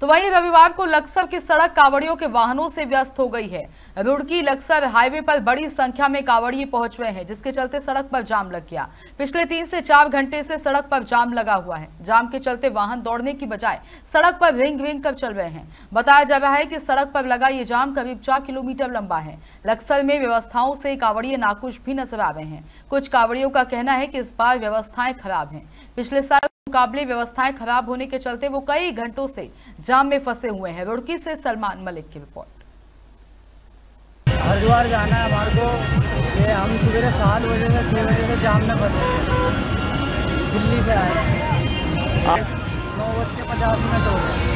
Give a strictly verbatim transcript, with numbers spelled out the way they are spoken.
तो वहीं रविवार को लक्सर की सड़क कांवड़ियों के वाहनों से व्यस्त हो गई है। रुड़की लक्सर हाईवे पर बड़ी संख्या में कांवड़िए पहुंच रहे हैं, जिसके चलते सड़क पर जाम लग गया। पिछले तीन से चार घंटे से सड़क पर जाम लगा हुआ है। जाम के चलते वाहन दौड़ने की बजाय सड़क पर रिंग रिंग कर चल रहे हैं। बताया जा रहा है कि सड़क पर लगा ये जाम करीब चार किलोमीटर लंबा है। लक्सर में व्यवस्थाओं से कांवड़िए नाखुश भी नजर आ रहे हैं। कुछ कांवड़ियों का कहना है कि इस बार व्यवस्थाएं खराब हैं। पिछले साल मुकाबले व्यवस्थाएं खराब होने के चलते वो कई घंटों से जाम में फंसे हुए हैं। रुड़की से सलमान मलिक की रिपोर्ट। हरिद्वार जाना है हमारे को, ये हम सुबह सात बजे से छः बजे से जाम में फंसे हैं। दिल्ली से आए हैं, नौ बज के पचास मिनट हो गए।